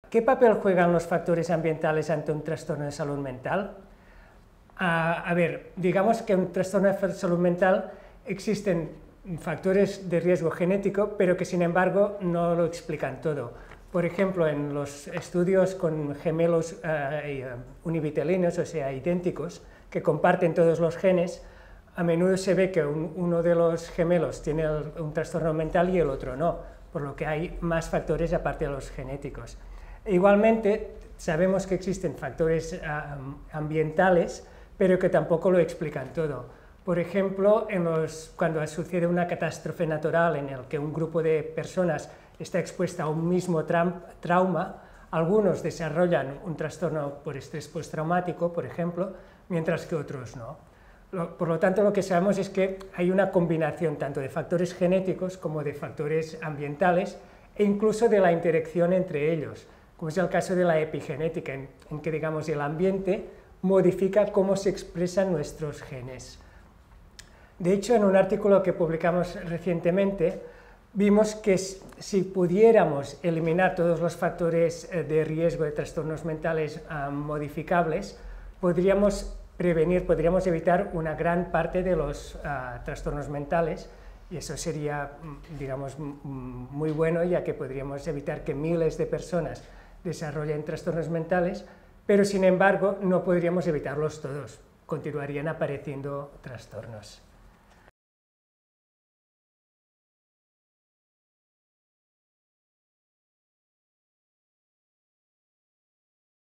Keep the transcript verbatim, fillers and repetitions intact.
¿Qué papel juegan los factores ambientales ante un trastorno de salud mental? A, a ver, digamos que en un trastorno de salud mental existen factores de riesgo genético, pero que sin embargo no lo explican todo. Por ejemplo, en los estudios con gemelos eh, univitelinos, o sea, idénticos, que comparten todos los genes, a menudo se ve que un, uno de los gemelos tiene el, un trastorno mental y el otro no, por lo que hay más factores aparte de los genéticos. Igualmente, sabemos que existen factores um, ambientales, pero que tampoco lo explican todo. Por ejemplo, en los, cuando sucede una catástrofe natural en la que un grupo de personas está expuesta a un mismo trauma, algunos desarrollan un trastorno por estrés postraumático, por ejemplo, mientras que otros no. Por lo tanto, lo que sabemos es que hay una combinación tanto de factores genéticos como de factores ambientales e incluso de la interacción entre ellos, como es el caso de la epigenética, en, en que digamos, el ambiente modifica cómo se expresan nuestros genes. De hecho, en un artículo que publicamos recientemente, vimos que si pudiéramos eliminar todos los factores de riesgo de trastornos mentales uh, modificables, podríamos prevenir, podríamos evitar una gran parte de los uh, trastornos mentales, y eso sería, digamos, muy bueno, ya que podríamos evitar que miles de personas desarrollen trastornos mentales, pero sin embargo no podríamos evitarlos todos, continuarían apareciendo trastornos.